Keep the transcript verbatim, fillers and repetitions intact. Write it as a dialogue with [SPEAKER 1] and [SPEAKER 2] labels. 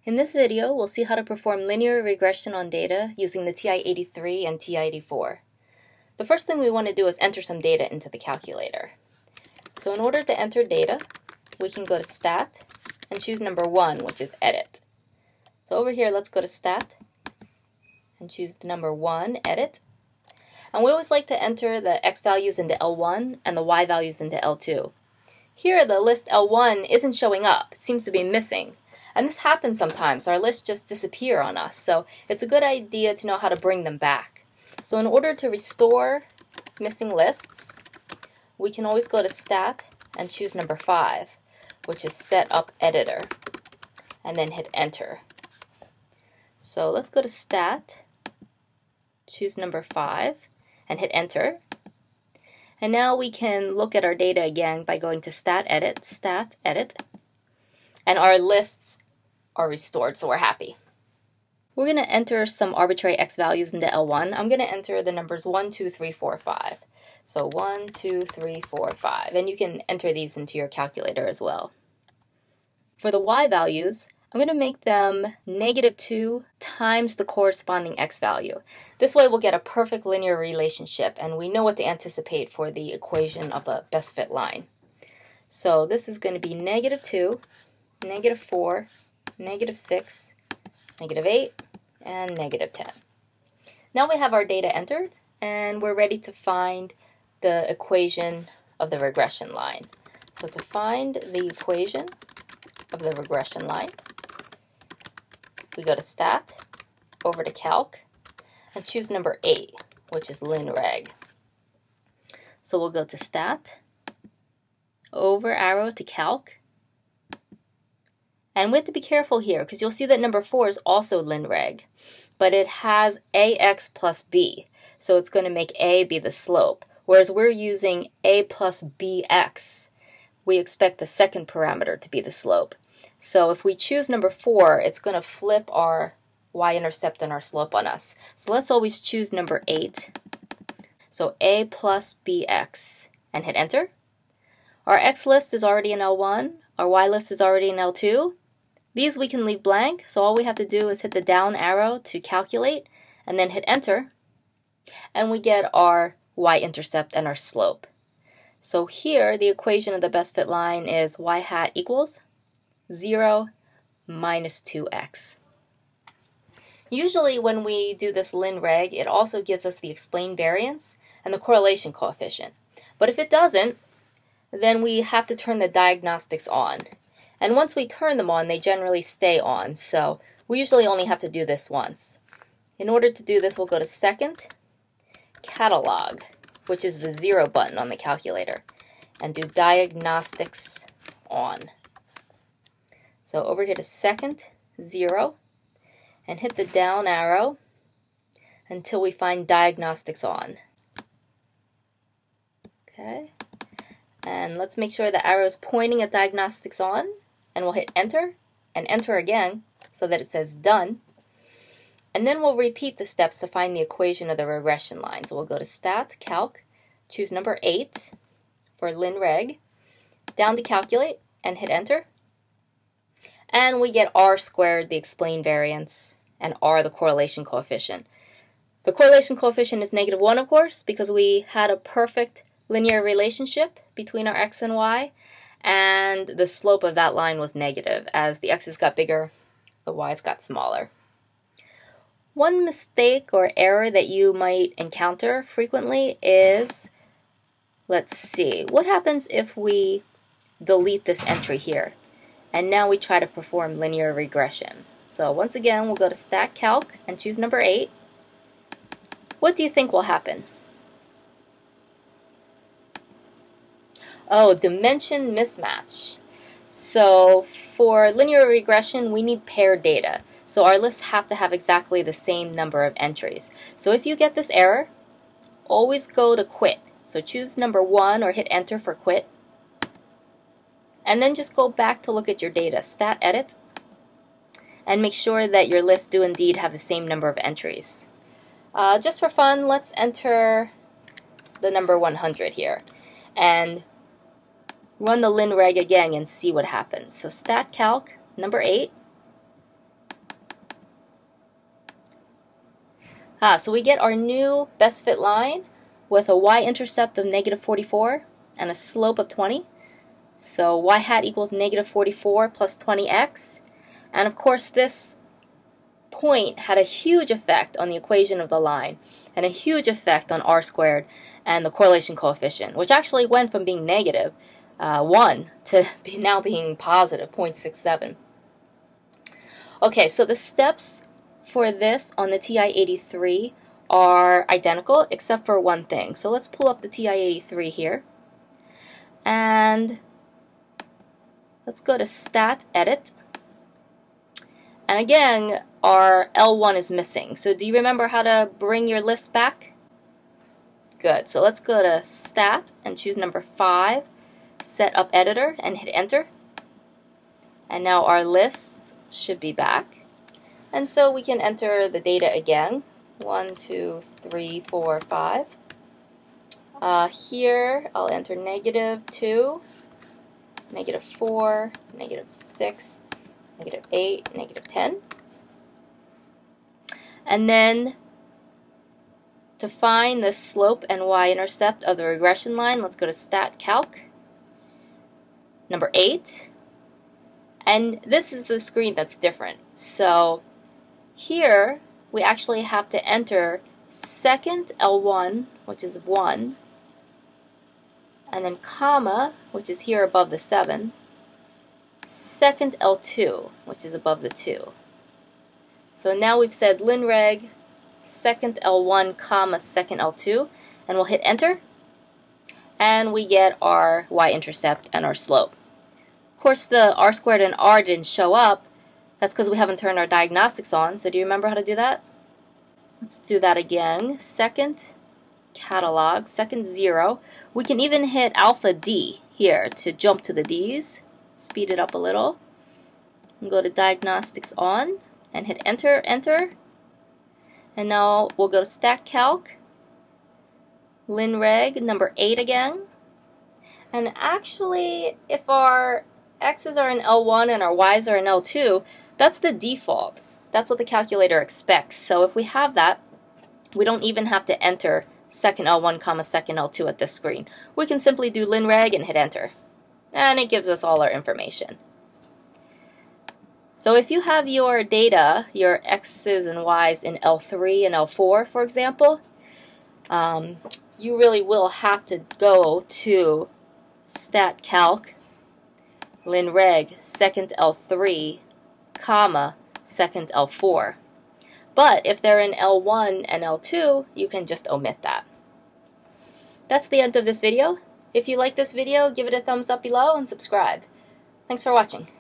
[SPEAKER 1] In this video, we'll see how to perform linear regression on data using the T I eighty-three and T I eighty-four. The first thing we want to do is enter some data into the calculator. So in order to enter data, we can go to Stat and choose number one, which is Edit. So over here, let's go to Stat and choose the number one, Edit. And we always like to enter the X values into L one and the Y values into L two. Here, the list L one isn't showing up. It seems to be missing. And this happens sometimes. Our lists just disappear on us. So it's a good idea to know how to bring them back. So in order to restore missing lists, we can always go to Stat and choose number five, which is Set Up Editor, and then hit Enter. So let's go to Stat, choose number five, and hit Enter. And now we can look at our data again by going to Stat Edit, Stat Edit, and our lists are restored, so we're happy. We're going to enter some arbitrary X values into L one. I'm going to enter the numbers one, two, three, four, five. So one, two, three, four, five. And you can enter these into your calculator as well. For the Y values, I'm going to make them negative two times the corresponding X value. This way we'll get a perfect linear relationship, and we know what to anticipate for the equation of a best fit line. So this is going to be negative two, negative four, negative six, negative eight, and negative ten. Now we have our data entered, and we're ready to find the equation of the regression line. So to find the equation of the regression line, we go to Stat, over to Calc, and choose number eight, which is linreg. So we'll go to Stat, over arrow to Calc, and we have to be careful here because you'll see that number four is also linreg, but it has A X plus B, so it's going to make A be the slope, whereas we're using A plus B X. We expect the second parameter to be the slope. So if we choose number four, it's going to flip our Y-intercept and our slope on us. So let's always choose number eight. So A plus B X, and hit Enter. Our X list is already in L one. Our Y list is already in L two. These we can leave blank, so all we have to do is hit the down arrow to calculate, and then hit Enter, and we get our Y-intercept and our slope. So here, the equation of the best fit line is y hat equals zero minus two x. Usually when we do this linreg, it also gives us the explained variance and the correlation coefficient. But if it doesn't, then we have to turn the diagnostics on. And once we turn them on, they generally stay on. So we usually only have to do this once. In order to do this, we'll go to Second, Catalog, which is the zero button on the calculator, and do Diagnostics on. So over here to Second, zero, and hit the down arrow until we find Diagnostics on. Okay. And let's make sure the arrow is pointing at Diagnostics on, and we'll hit Enter, and Enter again, so that it says Done. And then we'll repeat the steps to find the equation of the regression line. So we'll go to Stat, Calc, choose number eight for linreg, down to Calculate, and hit Enter. And we get R squared, the explained variance, and R, the correlation coefficient. The correlation coefficient is negative one, of course, because we had a perfect linear relationship between our X and Y, and the slope of that line was negative. As the X's got bigger, the Y's got smaller. One mistake or error that you might encounter frequently is, let's see, what happens if we delete this entry here, and now we try to perform linear regression? So once again, we'll go to Stat Calc and choose number eight. What do you think will happen? Oh, dimension mismatch. So for linear regression, we need paired data. So our lists have to have exactly the same number of entries. So if you get this error, always go to Quit. So choose number one or hit Enter for Quit. And then just go back to look at your data. Stat Edit. And make sure that your lists do indeed have the same number of entries. Uh, just for fun, let's enter the number one hundred here. And run the linreg again and see what happens. So Stat Calc, number eight, Ah, so we get our new best fit line with a y-intercept of negative forty-four and a slope of twenty. So y hat equals negative forty-four plus twenty x. And of course this point had a huge effect on the equation of the line and a huge effect on r squared and the correlation coefficient, which actually went from being negative uh, one to be now being positive zero point six seven. Okay, so the steps for this on the T I eighty-three are identical except for one thing. So let's pull up the T I eighty-three here. And let's go to Stat, Edit. And again, our L one is missing. So do you remember how to bring your list back? Good. So let's go to Stat and choose number five, Set Up Editor, and hit Enter. And now our list should be back. And so we can enter the data again. One, two, three, four, five. Uh, here, I'll enter negative two, negative four, negative six, negative eight, negative ten. And then to find the slope and y-intercept of the regression line, let's go to Stat Calc, number eight. And this is the screen that's different. So here we actually have to enter second L one, which is one, and then comma, which is here above the seven, second L two, which is above the two. So now we've said linreg second L one, comma, second L two, and we'll hit enter, and we get our y-intercept and our slope. Of course, the r squared and r didn't show up. That's because we haven't turned our diagnostics on. So do you remember how to do that? Let's do that again. Second catalog, second zero. We can even hit alpha D here to jump to the D's. Speed it up a little. And go to diagnostics on and hit enter, enter. And now we'll go to Stat Calc, linreg number eight again. And actually, if our x's are in L one and our y's are in L two, that's the default. That's what the calculator expects. So if we have that, we don't even have to enter second L one, comma, second L two at this screen. We can simply do linreg and hit enter. And it gives us all our information. So if you have your data, your x's and y's in L three and L four, for example, um, you really will have to go to Stat Calc, linreg second L three, comma, second L four. But if they're in L one and L two, you can just omit that. That's the end of this video. If you like this video, give it a thumbs up below and subscribe. Thanks for watching.